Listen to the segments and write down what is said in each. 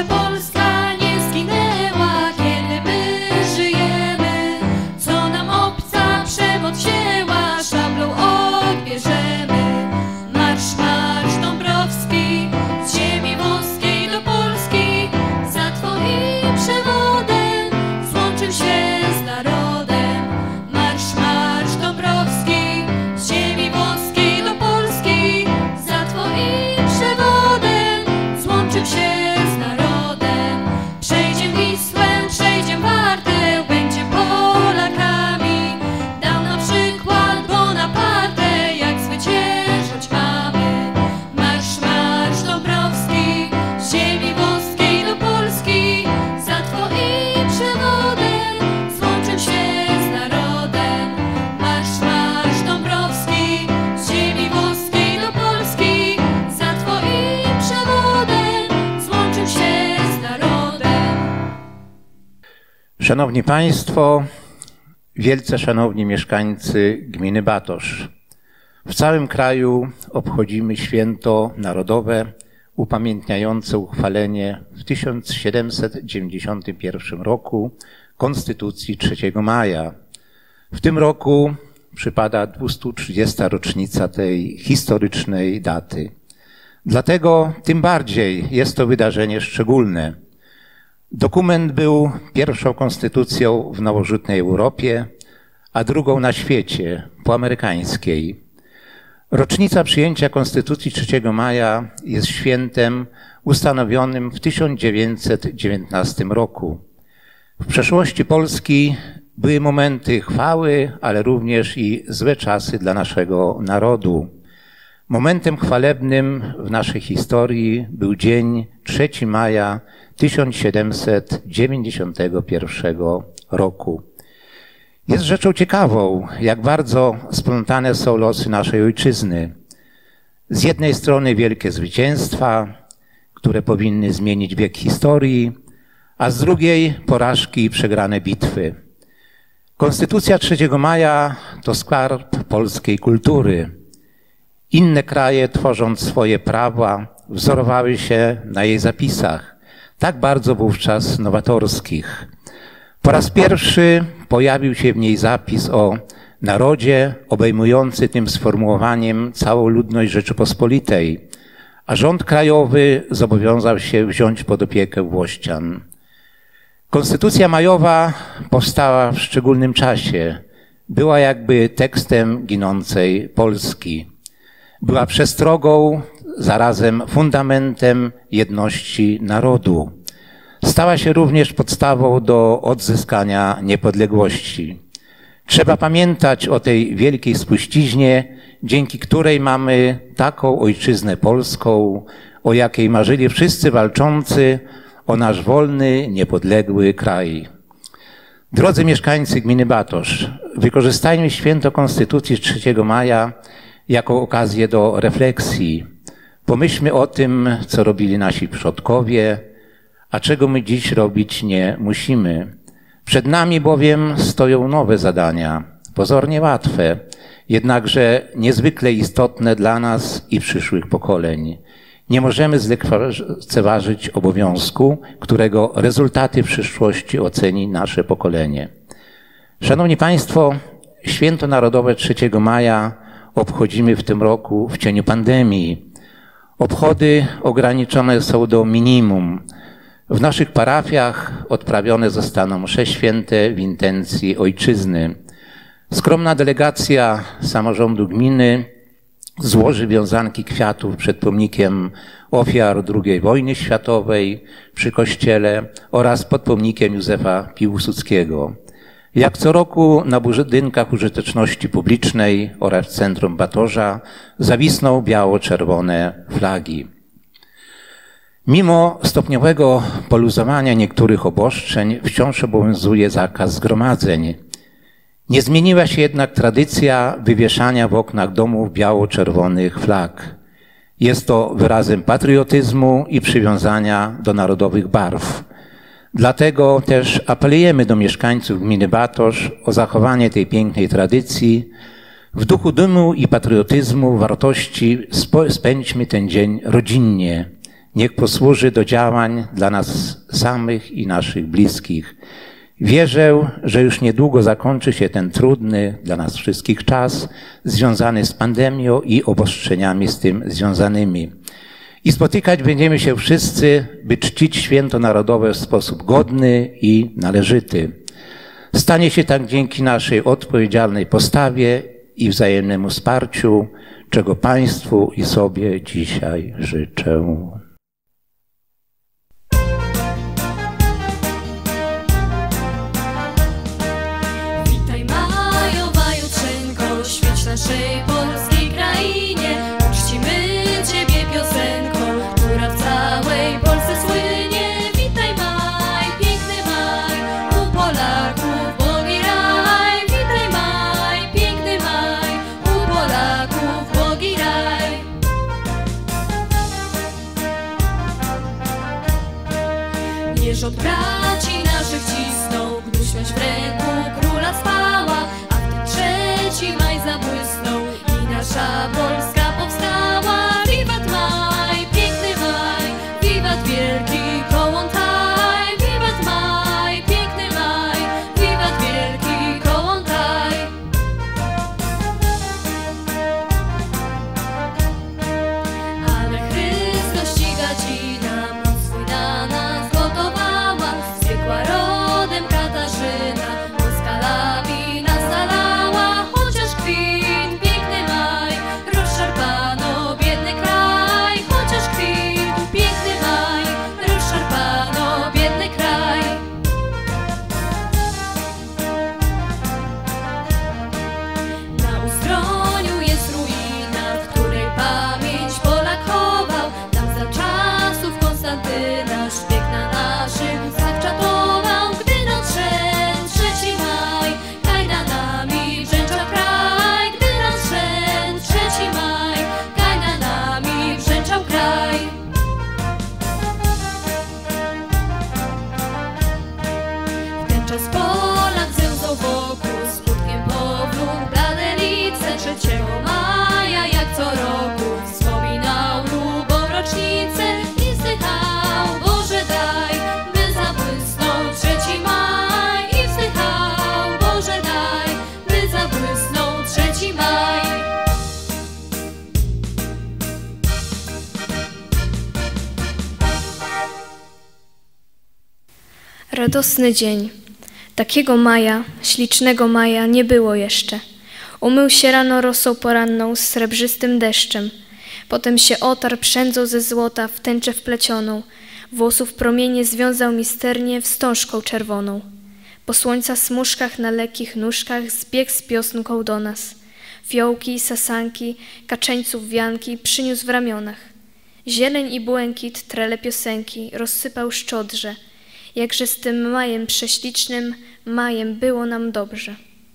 że Polska nie zginęła, kiedy my żyjemy. Co nam obca przemoc wzięła, szablą odbierzemy. Marsz, marsz Dąbrowski, z ziemi włoskiej do Polski, za twoim przewodem złączył się z narodem. Marsz, marsz Dąbrowski, z ziemi włoskiej do Polski, za twoim przewodem złączył się z narodem. Przejdziem Wisłę, przejdziem Wartę, będziem Polakami. Dał nam przykład Bonaparte, jak zwyciężać mamy. Marsz, marsz Dąbrowski, z ziemi włoskiej do Polski, za twoim przewodem złączył się z narodem. Marsz, marsz Dąbrowski, z ziemi włoskiej do Polski, za twoim przewodem złączył się z narodem. Szanowni Państwo, wielce szanowni mieszkańcy gminy Batosz. W całym kraju obchodzimy święto narodowe upamiętniające uchwalenie w 1791 roku Konstytucji 3 maja. W tym roku przypada 230. rocznica tej historycznej daty. Dlatego tym bardziej jest to wydarzenie szczególne. Dokument był pierwszą konstytucją w nowożytnej Europie, a drugą na świecie, poamerykańskiej. Rocznica przyjęcia Konstytucji 3 maja jest świętem ustanowionym w 1919 roku. W przeszłości Polski były momenty chwały, ale również i złe czasy dla naszego narodu. Momentem chwalebnym w naszej historii był dzień 3 maja 1791 roku. Jest rzeczą ciekawą, jak bardzo splątane są losy naszej ojczyzny. Z jednej strony wielkie zwycięstwa, które powinny zmienić bieg historii, a z drugiej porażki i przegrane bitwy. Konstytucja 3 maja to skarb polskiej kultury. Inne kraje, tworząc swoje prawa, wzorowały się na jej zapisach, tak bardzo wówczas nowatorskich. Po raz pierwszy pojawił się w niej zapis o narodzie, obejmujący tym sformułowaniem całą ludność Rzeczypospolitej, a rząd krajowy zobowiązał się wziąć pod opiekę włościan. Konstytucja majowa powstała w szczególnym czasie. Była jakby tekstem ginącej Polski. Była przestrogą, zarazem fundamentem jedności narodu. Stała się również podstawą do odzyskania niepodległości. Trzeba pamiętać o tej wielkiej spuściźnie, dzięki której mamy taką ojczyznę polską, o jakiej marzyli wszyscy walczący o nasz wolny, niepodległy kraj. Drodzy mieszkańcy gminy Batosz, wykorzystajmy święto Konstytucji 3 maja jako okazję do refleksji. Pomyślmy o tym, co robili nasi przodkowie, a czego my dziś robić nie musimy. Przed nami bowiem stoją nowe zadania, pozornie łatwe, jednakże niezwykle istotne dla nas i przyszłych pokoleń. Nie możemy zlekceważyć obowiązku, którego rezultaty w przyszłości oceni nasze pokolenie. Szanowni Państwo, Święto Narodowe 3 maja obchodzimy w tym roku w cieniu pandemii. Obchody ograniczone są do minimum. W naszych parafiach odprawione zostaną msze święte w intencji ojczyzny. Skromna delegacja samorządu gminy złoży wiązanki kwiatów przed pomnikiem ofiar II wojny światowej przy kościele oraz pod pomnikiem Józefa Piłsudskiego. Jak co roku na budynkach użyteczności publicznej oraz w centrum Batorza zawisną biało-czerwone flagi. Mimo stopniowego poluzowania niektórych obostrzeń wciąż obowiązuje zakaz zgromadzeń. Nie zmieniła się jednak tradycja wywieszania w oknach domów biało-czerwonych flag. Jest to wyrazem patriotyzmu i przywiązania do narodowych barw. Dlatego też apelujemy do mieszkańców gminy Batosz o zachowanie tej pięknej tradycji. W duchu dumy i patriotyzmu, wartości spędźmy ten dzień rodzinnie. Niech posłuży do działań dla nas samych i naszych bliskich. Wierzę, że już niedługo zakończy się ten trudny dla nas wszystkich czas związany z pandemią i obostrzeniami z tym związanymi. I spotykać będziemy się wszyscy, by czcić święto narodowe w sposób godny i należyty. Stanie się tak dzięki naszej odpowiedzialnej postawie i wzajemnemu wsparciu, czego Państwu i sobie dzisiaj życzę. Witaj majowa jutrzenko, świeć naszej polskiej krainie. Czcimy Ciebie piosenką, która w całej Polsce słynie. Witaj maj, piękny maj, u Polaków Bogi raj. Witaj maj, piękny maj, u Polaków Bogi raj. Mierz od braci naszych cisnął, gdy śmiać w ręku króla spała, a w ten 3 maj zabłysnął i nasza Polska powstała. Wiwat maj, piękny maj, wiwat wielki Kołłątaj. Wiwat maj, piękny maj, wiwat wielki Kołłątaj. Ale Chrystus ściga ci nam, moc swój na nas gotowała. Zbiegła rodem Katarzyna, Moskalawi nas zalała. Chociaż kwit, piękny maj, rozszarpano biedny kraj. Chociaż kwit, piękny maj, rozszarpano biedny kraj. Na Ustroniu jest ruina, w której pamięć Polak chował. Tam za czasów Konstantyna szpieg na naszym zawczatował. Gdy nadszedł 3 maj, kajdanami brzęczał kraj. Gdy nadszedł 3 maj, kajdanami brzęczał kraj. W ten czas Polak zełzał wokół, skutkiem powrót blade lice. 3 maja jak co roku wspominał lubą rocznicę i wzdychał: Boże daj, by zabłysnął 3 maj. I wzdychał: Boże daj, by zabłysnął 3 maj. Radosny dzień. Takiego maja, ślicznego maja nie było jeszcze. Umył się rano rosą poranną z srebrzystym deszczem. Potem się otarł przędzą ze złota w tęczę wplecioną. Włosów promienie związał misternie wstążką czerwoną. Po słońca smużkach na lekkich nóżkach zbiegł z piosnką do nas. Fiołki, sasanki, kaczeńców wianki przyniósł w ramionach. Zieleń i błękit, trele piosenki rozsypał szczodrze. Jakże z tym majem prześlicznym, majem było nam dobrze.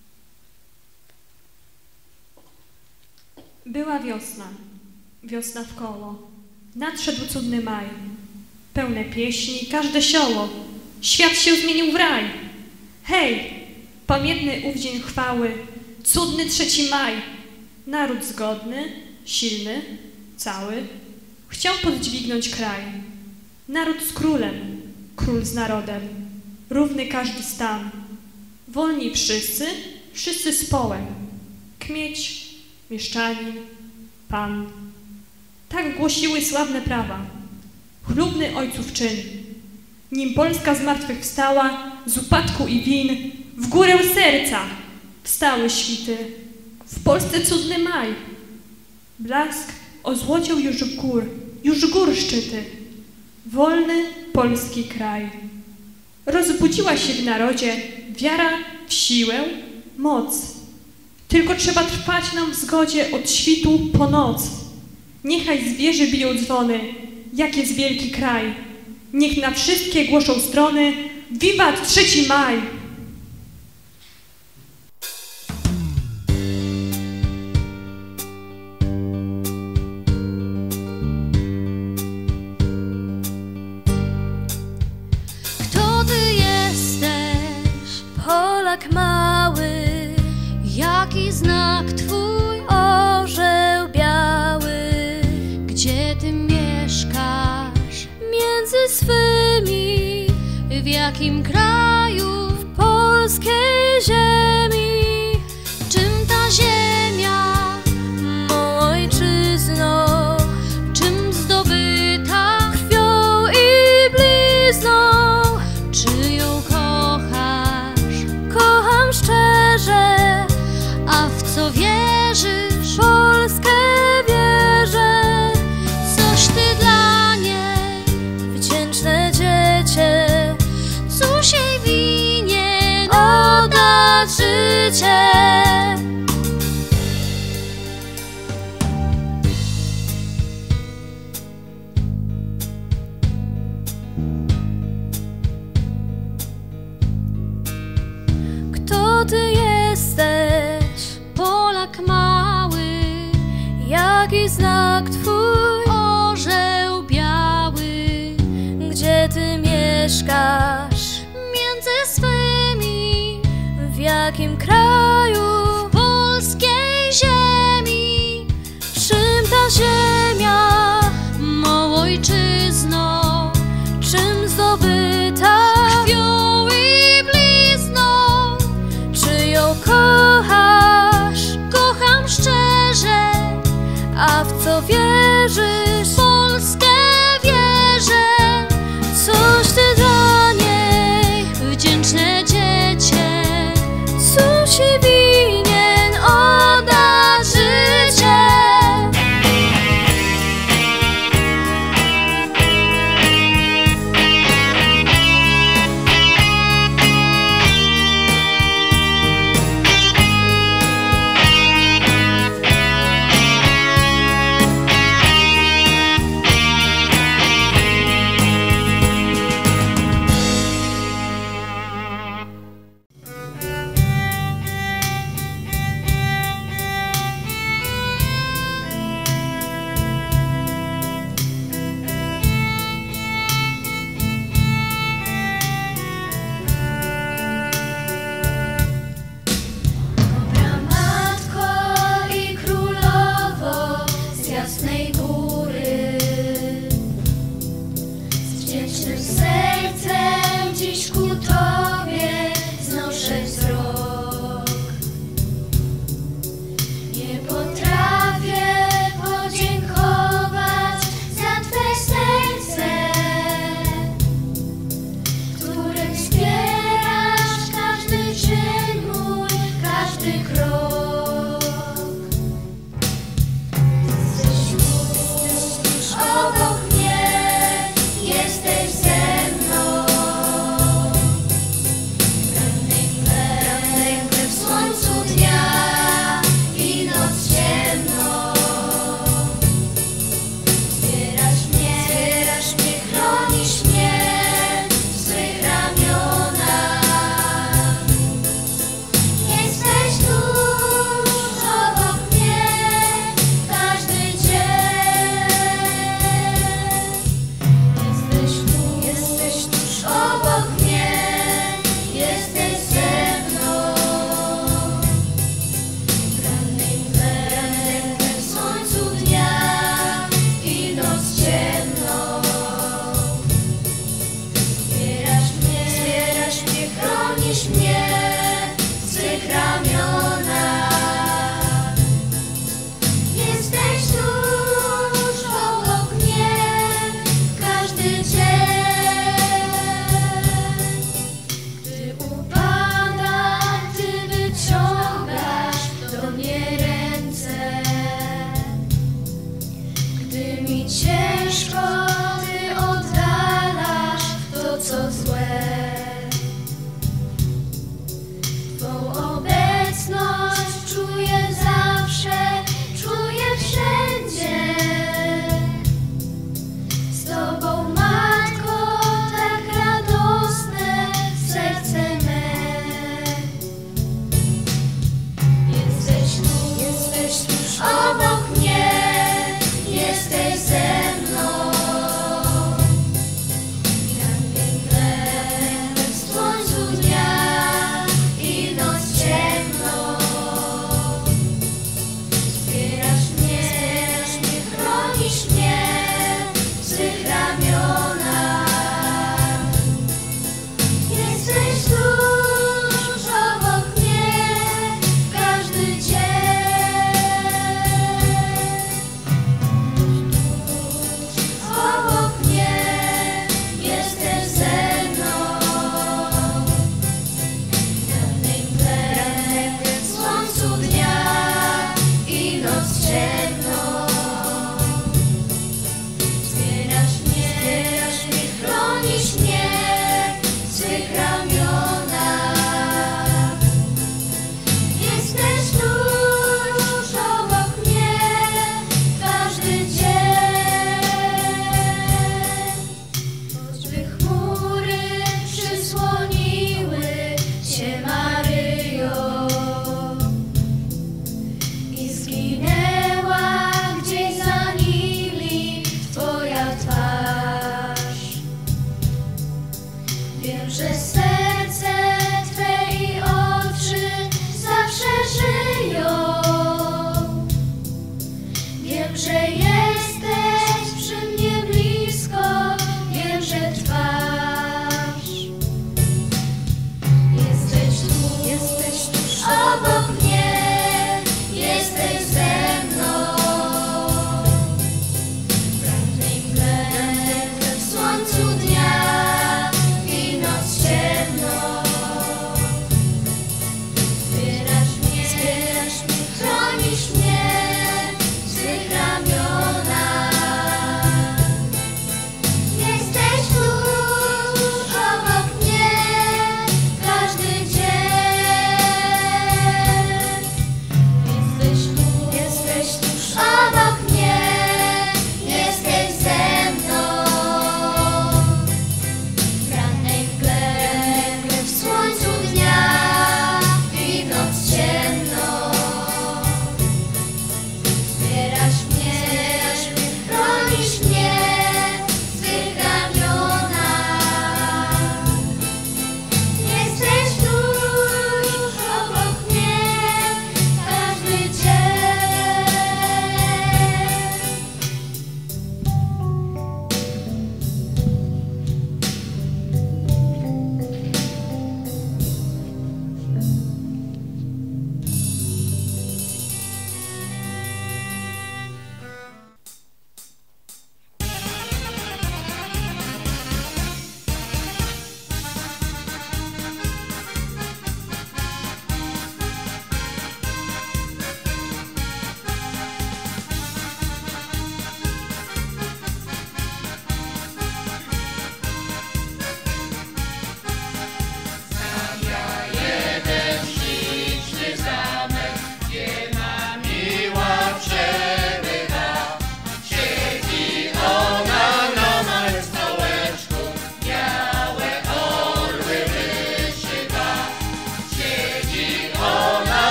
Była wiosna, wiosna wkoło. Nadszedł cudny maj. Pełne pieśni, każde sioło. Świat się zmienił w raj. Hej, pamiętny ów dzień chwały, cudny 3 maj. Naród zgodny, silny, cały, chciał podźwignąć kraj. Naród z królem, król z narodem, równy każdy stan. Wolni wszyscy, wszyscy z połem. Kmieć, mieszczanin, pan. Tak głosiły sławne prawa. Chlubny ojców czyn. Nim Polska z martwych wstała, z upadku i win, w górę serca wstały świty. W Polsce cudny maj. Blask ozłocił już gór szczyty. Wolny polski kraj. Rozbudziła się w narodzie wiara w siłę, moc. Tylko trzeba trwać nam w zgodzie od świtu po noc. Niechaj z wieży biją dzwony, jak jest wielki kraj. Niech na wszystkie głoszą strony: Wiwat 3 maj! Kto ty jesteś, Polak mały? Jaki znak twój orzeł biały? Gdzie ty mieszkasz? swymi, w jakim kraju, w polskiej ziemi. Czym ta ziemia, mą ojczyzną, czym zdobyta krwią i blizną? Czy ją kochasz? Kocham szczerze. A w co wierzysz? Polskę wierzę. Coś ty dla niej, wdzięczne dziecię, cóż jej winien oddać życie. Kto ty jesteś, Polak mały? Jaki znak twój, orzeł biały? Gdzie ty mieszkasz między swymi? W jakim kraju, w polskiej ziemi? Czym ta ziemia, mą ojczyzną, czym zdobyta krwią i blizną? Czy ją kochasz? Kocham szczerze. A w co wierzysz? Polskę wierzę. Coś ty dla niej, wdzięczne dziecię, cóż jej winien oddać życie.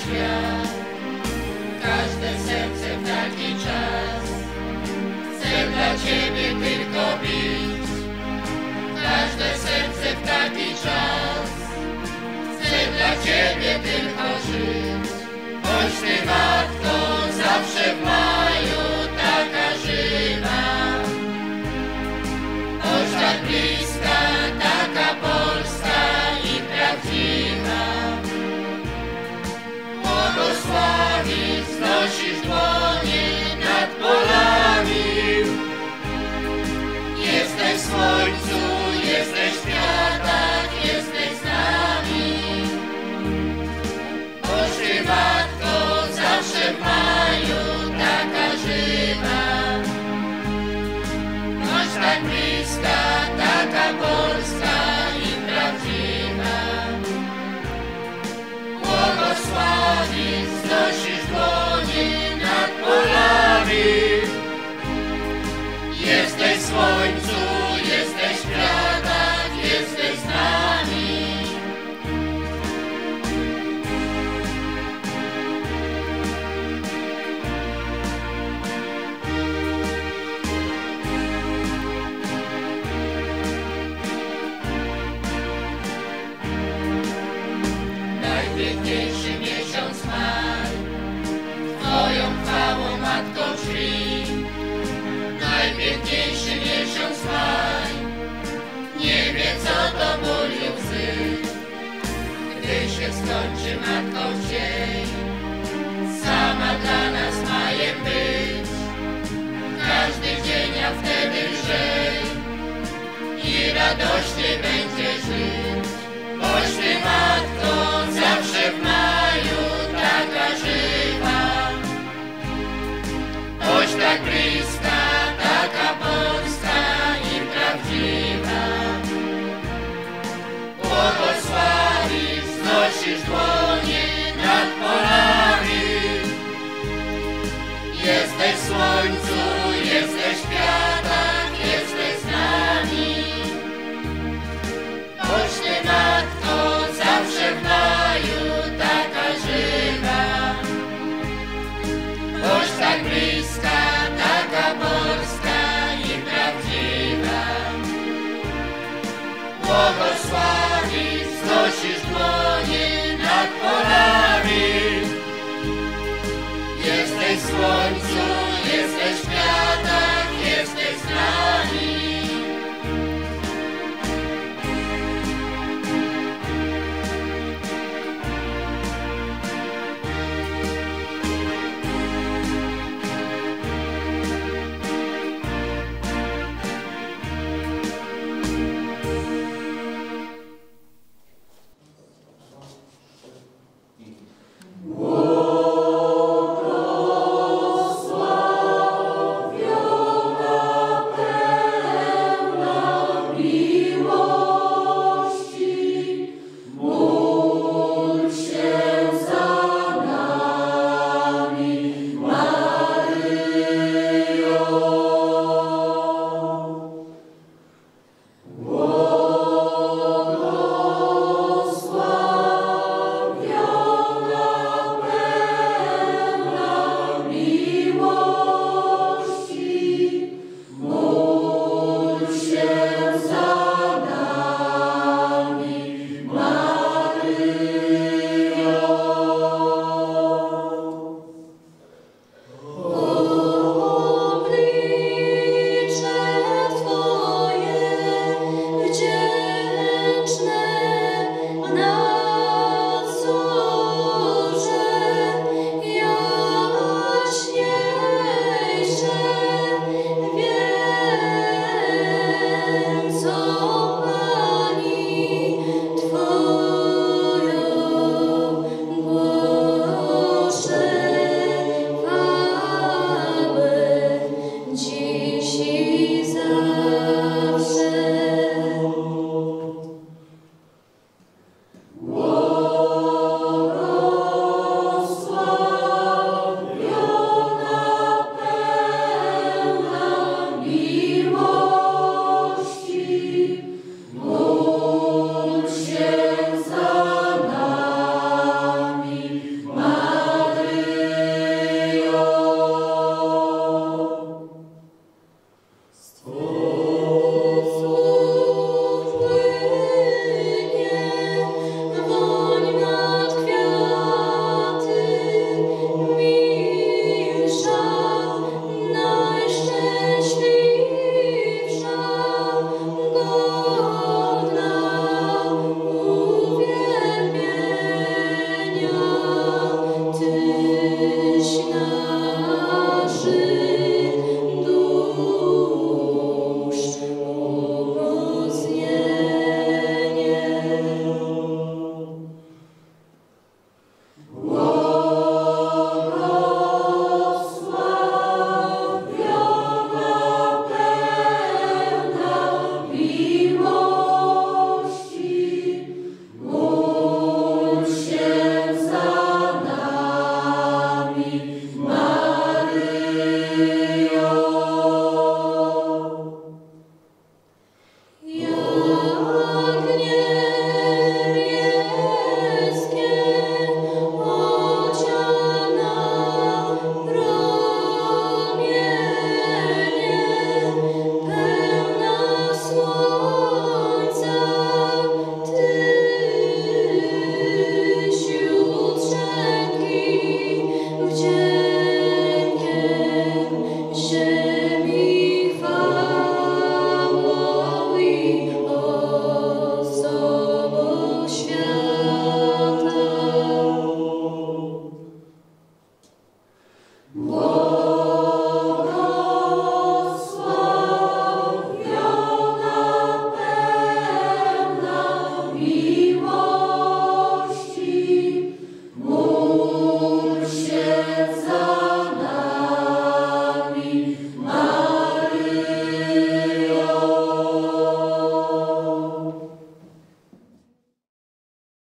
świat. Każde serce w taki czas chce dla Ciebie tylko bić. Każde serce w taki czas chce dla Ciebie tylko żyć. Choć Ty, Matko, zawsze w maju taka żywa, choć tak bliska, taka polska i prawdziwa. Błogosławisz, znosisz dłonie nad polami. Jesteś w słońcu, jesteś w kwiatach, jesteś z nami. Choć Ty, Matko, zawsze w maju taka żywa, choć tak bliska, taka polska i prawdziwa. Błogosławisz, znosisz dłonie nad polami. Jesteś w słońcu, jesteś w kwiatach, jesteś z nami. Najpiękniejszy miesiąc maj, Twoją chwałą, Matko, drzwi. Najpiękniejszy miesiąc maj, nie wie co to ból i łzy. Gdy się skończy, Matko, dzień, sama dla nas majem być. Każdy dzień, a wtedy lżej i radośnie będzie żyć. Boś Ty, Matko, zawsze w maju taka żywa, choć tak bliska, taka polska i prawdziwa. Błogosławisz, znosisz dłonie nad polami. Jesteś w słońcu, jesteś w kwiatach, jesteś z nami. Choć Ty, Matko, zawsze w maju taka żywa, choć tak bliska, taka polska i prawdziwa. Błogosławisz, znosisz dłonie nad polami. Jesteś w słońcu, jesteś w kwiatach, jesteś z nami. Whoa.